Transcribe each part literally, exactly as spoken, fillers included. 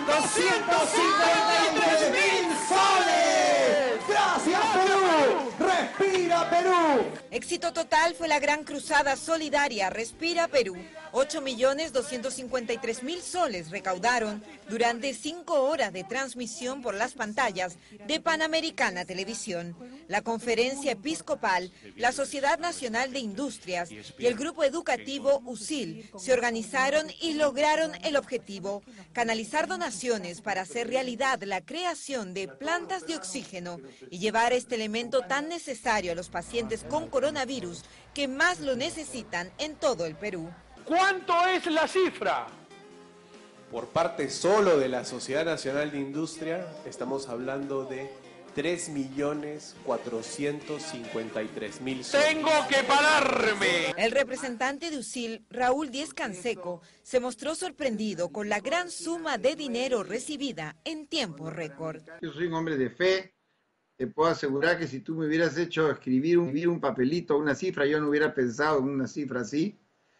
doscientos cincuenta y tres mil soles. ¡Gracias, Perú! ¡Respira, Perú! Éxito total fue la gran cruzada solidaria Respira Perú. ocho millones doscientos cincuenta y tres mil soles recaudaron durante cinco horas de transmisión por las pantallas de Panamericana Televisión. La Conferencia Episcopal, la Sociedad Nacional de Industrias y el grupo educativo U S I L se organizaron y lograron el objetivo: canalizar donaciones para hacer realidad la creación de plantas de oxígeno y llevar este elemento tan necesario a los pacientes con coronavirus que más lo necesitan en todo el Perú. ¿Cuánto es la cifra? Por parte solo de la Sociedad Nacional de Industria, estamos hablando de tres millones cuatrocientos cincuenta y tres mil soles. ¡Tengo que pararme! El representante de U S I L, Raúl Díez Canseco, se mostró sorprendido con la gran suma de dinero recibida en tiempo récord. Yo soy un hombre de fe. Te puedo asegurar que si tú me hubieras hecho escribir un, escribir un papelito, una cifra, yo no hubiera pensado en una cifra así.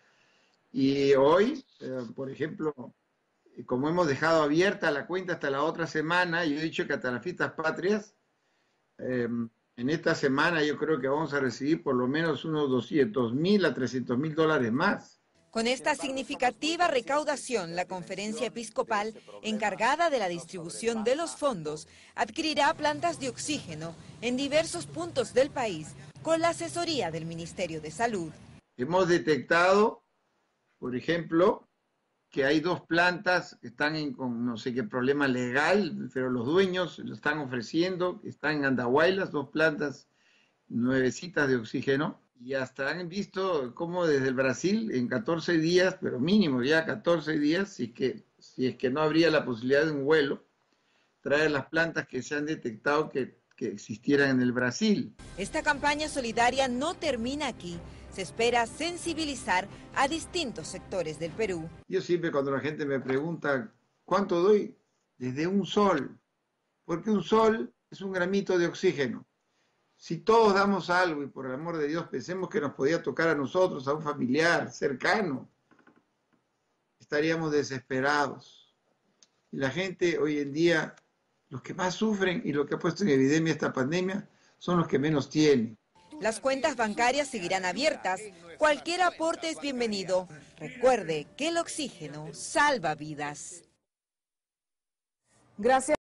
Y hoy, eh, por ejemplo, como hemos dejado abierta la cuenta hasta la otra semana, yo he dicho que hasta las fiestas patrias, eh, en esta semana yo creo que vamos a recibir por lo menos unos doscientos mil a trescientos mil dólares más. Con esta significativa recaudación, la Conferencia Episcopal, encargada de la distribución de los fondos, adquirirá plantas de oxígeno en diversos puntos del país con la asesoría del Ministerio de Salud. Hemos detectado, por ejemplo, que hay dos plantas que están en, con no sé qué problema legal, pero los dueños lo están ofreciendo, están en Andahuaylas, dos plantas nuevecitas de oxígeno. Y hasta han visto cómo desde el Brasil en catorce días, pero mínimo ya catorce días, si es que, si es que no habría la posibilidad de un vuelo, traer las plantas que se han detectado que, que existieran en el Brasil. Esta campaña solidaria no termina aquí. Se espera sensibilizar a distintos sectores del Perú. Yo siempre cuando la gente me pregunta, ¿cuánto doy? Desde un sol, porque un sol es un gramito de oxígeno. Si todos damos algo y por el amor de Dios pensemos que nos podía tocar a nosotros, a un familiar cercano, estaríamos desesperados. Y la gente hoy en día, los que más sufren y lo que ha puesto en evidencia esta pandemia, son los que menos tienen. Las cuentas bancarias seguirán abiertas. Cualquier aporte es bienvenido. Recuerde que el oxígeno salva vidas. Gracias.